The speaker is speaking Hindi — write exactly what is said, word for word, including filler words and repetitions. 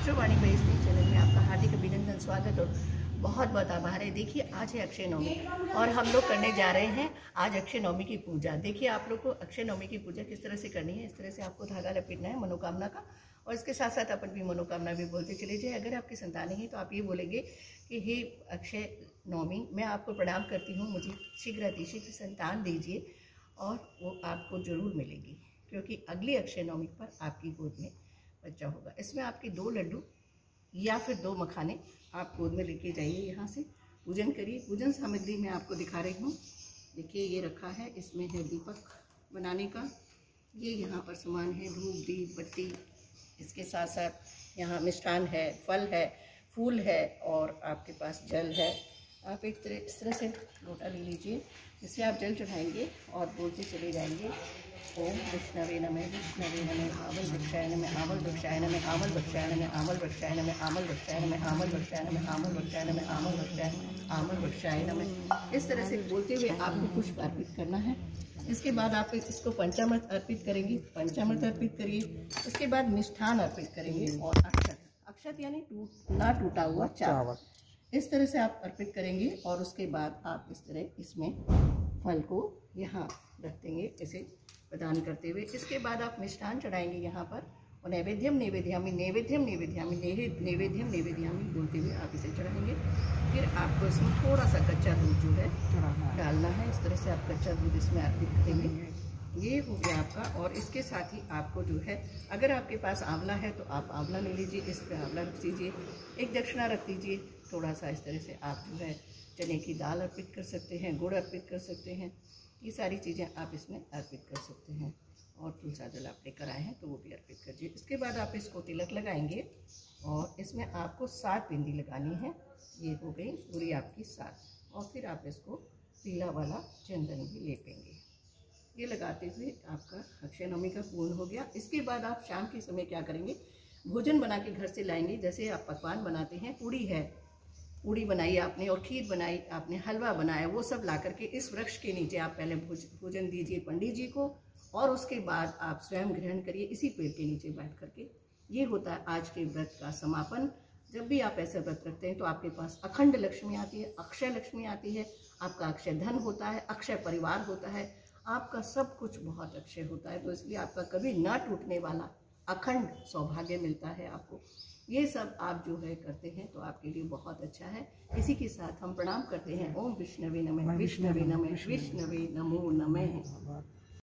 एस्ट्रोवाणी बेस्टी चैनल में आपका हार्दिक अभिनंदन, स्वागत और बहुत बहुत आभार है। देखिए आज है अक्षय नवमी और हम लोग करने जा रहे हैं आज अक्षय नवमी की पूजा। देखिए आप लोग को अक्षय नवमी की पूजा किस तरह से करनी है। इस तरह से आपको धागा लपेटना है मनोकामना का, और इसके साथ साथ अपन भी मनोकामना भी बोलते चले जाए। अगर आपकी संतान है तो आप ये बोलेंगे कि हे अक्षय नवमी, मैं आपको प्रणाम करती हूँ, मुझे शीघ्र अतिशीघ्र संतान दीजिए और वो आपको ज़रूर मिलेगी, क्योंकि अगली अक्षय नवमी पर आपकी गोद में बच्चा होगा। इसमें आपके दो लड्डू या फिर दो मखाने आप गोद में लेके जाइए, यहाँ से पूजन करिए। पूजन सामग्री मैं आपको दिखा रही हूँ। देखिए ये रखा है, इसमें है दीपक बनाने का, ये यहाँ पर सामान है धूप दीप बत्ती, इसके साथ साथ यहाँ मिष्ठान है, फल है, फूल है और आपके पास जल है। आप एक तरह इस तरह से लोटा ले लीजिए, जिससे आप जल चढ़ाएंगे और बोलते चले जाएंगे ओम विष्णवे नमः, विष्णवे नमः, आवल वृक्षाय नमः, आवल वृक्षाय नमः, आवल वृक्षाय नमः, आवल वृक्षाय नमः, आवल वृक्षाय नमः, आवल वृक्षाय नमः, आवल वृक्षाय नमः, आवल वृक्षाय आवल वृक्षाय नमः। इस तरह से बोलते हुए आपको पुष्प अर्पित करना है। इसके बाद आप इसको पंचामृत अर्पित करेंगे, पंचामृत अर्पित करिए। इसके बाद मिष्ठान अर्पित करेंगे और अक्षत, अक्षत यानी टूट ना टूटा हुआ चावल, इस तरह से आप अर्पित करेंगे। और उसके बाद आप इस तरह इसमें फल को यहाँ रख देंगे ऐसे प्रदान करते हुए। इसके बाद आप मिष्ठान चढ़ाएंगे यहाँ पर, और नैवेद्यम नैवेद्यामी नैवेद्यम नैवेद्यामी नैवेद्यम नैवेद्यामी बोलते हुए आप इसे चढ़ाएंगे। फिर आपको इसमें थोड़ा सा कच्चा दूध जो है डालना है। इस तरह से आप कच्चा दूध इसमें अर्पित करेंगे। ये हो गया आपका। और इसके साथ ही आपको जो है, अगर आपके पास आंवला है तो आप आंवला ले लीजिए, इस पर आंवला रख दीजिए, एक दक्षिणा रख दीजिए। थोड़ा सा इस तरह से आप जो है चने की दाल अर्पित कर सकते हैं, गुड़ अर्पित कर सकते हैं, ये सारी चीज़ें आप इसमें अर्पित कर सकते हैं। और तुलसा जल आप लेकर आए हैं तो वो भी अर्पित कर दीजिए। इसके बाद आप इसको तिलक लगाएंगे और इसमें आपको सात बिंदी लगानी है। ये हो गई पूरी आपकी सात। और फिर आप इसको पीला वाला चंदन भी लेपेंगे। ये लगाते हुए आपका अक्षय नवमी का पूर्ण हो गया। इसके बाद आप शाम के समय क्या करेंगे, भोजन बना के घर से लाएंगे। जैसे आप पकवान बनाते हैं, पूड़ी है, पूड़ी बनाई आपने और खीर बनाई आपने, हलवा बनाया, वो सब ला करके इस वृक्ष के नीचे आप पहले भोजन दीजिए पंडित जी को, और उसके बाद आप स्वयं ग्रहण करिए इसी पेड़ के नीचे बैठ करके। ये होता है आज के व्रत का समापन। जब भी आप ऐसे व्रत रखते हैं तो आपके पास अखंड लक्ष्मी आती है, अक्षय लक्ष्मी आती है, आपका अक्षय धन होता है, अक्षय परिवार होता है, आपका सब कुछ बहुत अक्षय होता है। तो इसलिए आपका कभी न टूटने वाला अखंड सौभाग्य मिलता है आपको। ये सब आप जो है करते हैं तो आपके लिए बहुत अच्छा है। इसी के साथ हम प्रणाम करते हैं। ओम विष्णवे नमः, विष्णवे नमः, विष्णवे नमो नमः।